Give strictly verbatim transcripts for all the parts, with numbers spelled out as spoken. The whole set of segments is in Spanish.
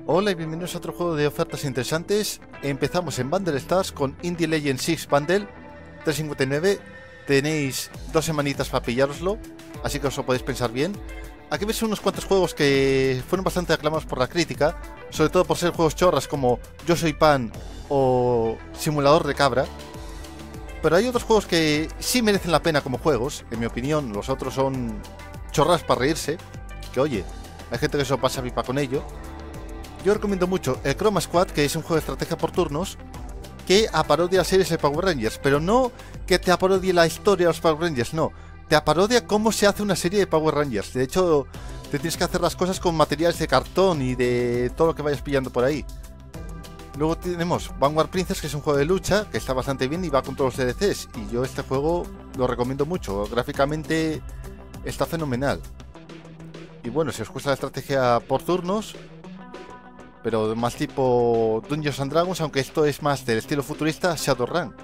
Hola y bienvenidos a otro juego de ofertas interesantes. Empezamos en Bundle Stars con Indie Legend seis Bundle tres cincuenta y nueve. Tenéis dos semanitas para pillároslo, así que os lo podéis pensar bien. Aquí veis unos cuantos juegos que fueron bastante aclamados por la crítica, sobre todo por ser juegos chorras como Yo Soy Pan o Simulador de Cabra. Pero hay otros juegos que sí merecen la pena como juegos, en mi opinión. Los otros son chorras para reírse, que oye, hay gente que se lo pasa pipa con ello. Yo recomiendo mucho el Chroma Squad, que es un juego de estrategia por turnos que aparodia las series de Power Rangers, pero no que te aparodie la historia de los Power Rangers, no, te aparodia cómo se hace una serie de Power Rangers. De hecho, te tienes que hacer las cosas con materiales de cartón y de todo lo que vayas pillando por ahí. Luego tenemos Vanguard Princess, que es un juego de lucha que está bastante bien y va con todos los D L Cs, y yo este juego lo recomiendo mucho, gráficamente está fenomenal. Y bueno, si os gusta la estrategia por turnos, pero más tipo Dungeons and Dragons, aunque esto es más del estilo futurista, Shadowrun.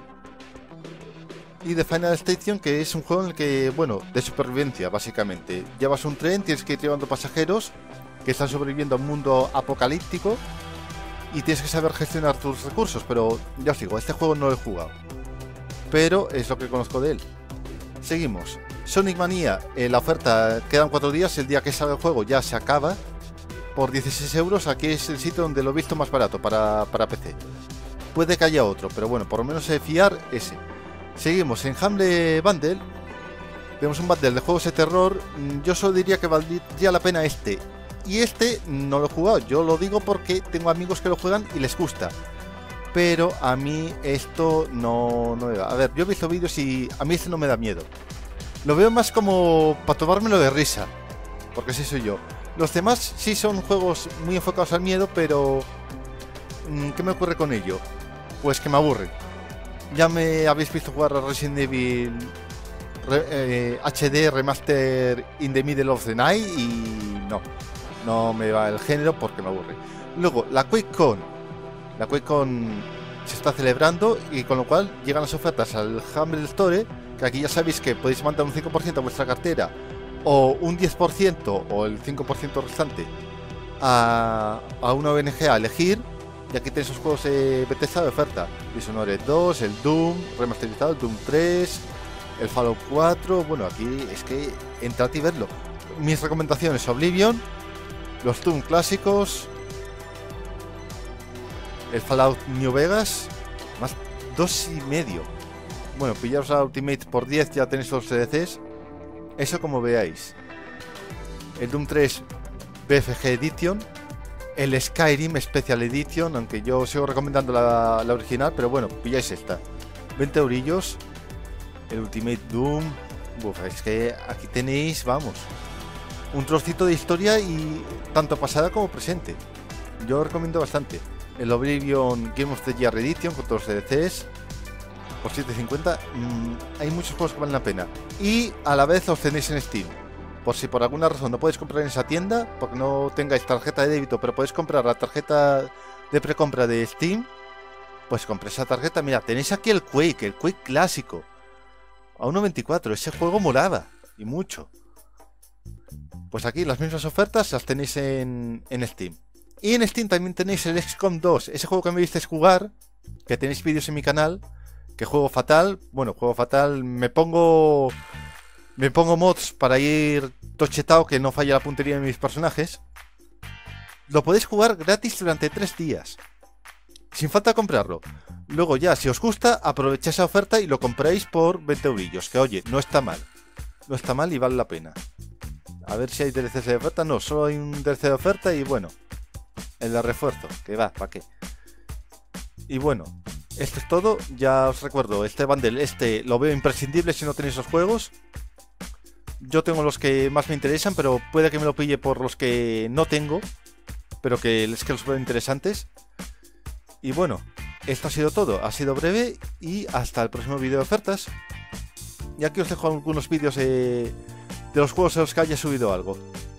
Y The Final Station, que es un juego en el que, bueno, de supervivencia básicamente. Llevas un tren, tienes que ir llevando pasajeros que están sobreviviendo a un mundo apocalíptico y tienes que saber gestionar tus recursos, pero ya os digo, este juego no lo he jugado, pero es lo que conozco de él. Seguimos. Sonic Mania, eh, la oferta quedan cuatro días, el día que salga el juego ya se acaba. Por dieciséis euros, aquí es el sitio donde lo he visto más barato para, para P C. Puede que haya otro, pero bueno, por lo menos de fiar ese. Seguimos en Humble Bundle. Vemos un bundle de juegos de terror. Yo solo diría que valdría la pena este. Y este no lo he jugado, yo lo digo porque tengo amigos que lo juegan y les gusta. Pero a mí esto no, no me va. A ver, yo he visto vídeos y a mí este no me da miedo. Lo veo más como para tomármelo de risa, porque así soy yo. Los demás sí son juegos muy enfocados al miedo, pero ¿qué me ocurre con ello? Pues que me aburren. Ya me habéis visto jugar a Resident Evil re, eh, H D Remaster in the Middle of the Night y no, no me va el género porque me aburre. Luego, la QuakeCon. La QuakeCon se está celebrando y con lo cual llegan las ofertas al Humble Store, que aquí ya sabéis que podéis mandar un cinco por ciento a vuestra cartera o un diez por ciento o el cinco por ciento restante a, a una O N G a elegir. Y aquí tenéis los juegos de Bethesda de oferta: Dishonored dos, el Doom remasterizado, el Doom tres, el Fallout cuatro. Bueno, aquí es que entrad y verlo. Mis recomendaciones: Oblivion, los Doom clásicos, el Fallout New Vegas, más dos y medio. Bueno, pillaros a Ultimate por diez, ya tenéis los D L Cs. Eso como veáis. El Doom tres B F G Edition, el Skyrim Special Edition, aunque yo sigo recomendando la, la original, pero bueno, pilláis esta. veinte eurillos. El Ultimate Doom. Uf, es que aquí tenéis, vamos, un trocito de historia y tanto pasada como presente. Yo recomiendo bastante. El Oblivion Game of the Year Edition con todos los D L Cs. Por siete cincuenta, mmm, hay muchos juegos que valen la pena. Y a la vez los tenéis en Steam. Por si por alguna razón no podéis comprar en esa tienda, porque no tengáis tarjeta de débito, pero podéis comprar la tarjeta de precompra de Steam, pues compré esa tarjeta. Mira, tenéis aquí el Quake, el Quake clásico, a uno veinticuatro. Ese juego molaba, y mucho. Pues aquí las mismas ofertas las tenéis en, en Steam. Y en Steam también tenéis el X COM dos, ese juego que me visteis jugar, que tenéis vídeos en mi canal. Que juego fatal, bueno, juego fatal, me pongo me pongo mods para ir tochetado, que no falla la puntería de mis personajes. Lo podéis jugar gratis durante tres días, sin falta comprarlo. Luego ya, si os gusta, aprovecháis esa oferta y lo compráis por veinte eurillos, que oye, no está mal. No está mal y vale la pena. A ver si hay D L Cs de oferta. No, solo hay un D L C de oferta y bueno, el de refuerzo, que va, ¿para qué? Y bueno, esto es todo. Ya os recuerdo, este bundle, este lo veo imprescindible si no tenéis los juegos. Yo tengo los que más me interesan, pero puede que me lo pille por los que no tengo, pero que es que los veo interesantes. Y bueno, esto ha sido todo. Ha sido breve y hasta el próximo vídeo de ofertas. Y aquí os dejo algunos vídeos de, de los juegos en los que haya subido algo.